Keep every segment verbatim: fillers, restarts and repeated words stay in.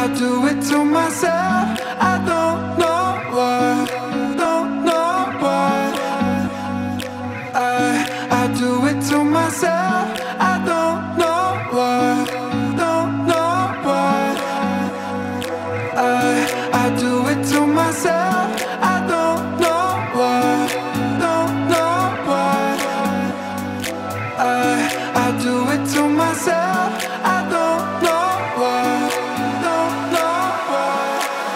I do it to myself. I don't know why, don't know why. I, I do it to myself. I don't know why, don't know why. I, I do it to myself. I don't know why, don't know why. I, I do it to myself. I don't know why, don't know why.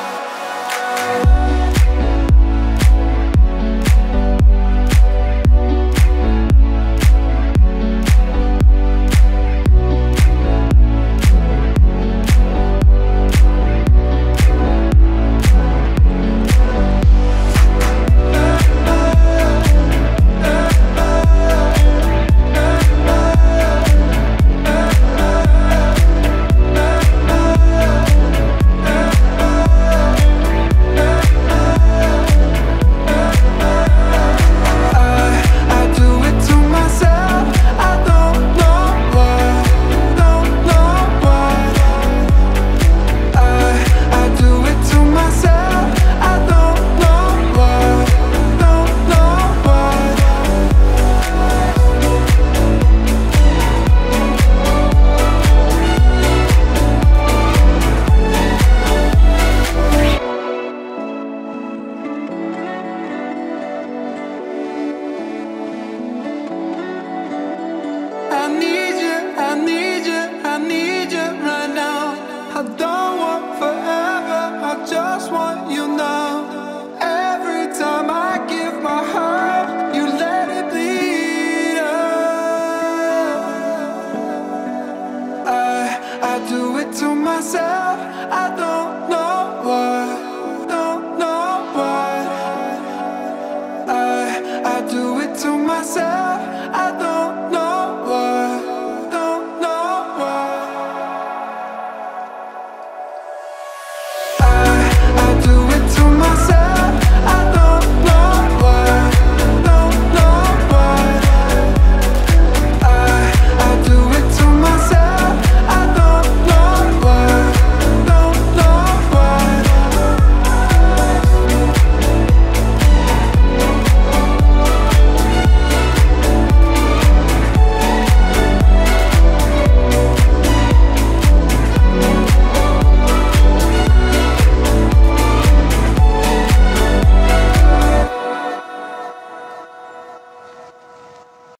I need you, I need you, I need you right now. I don't want forever, I just want you now. Every time I give my heart, you let it bleed out. I, I do it to myself.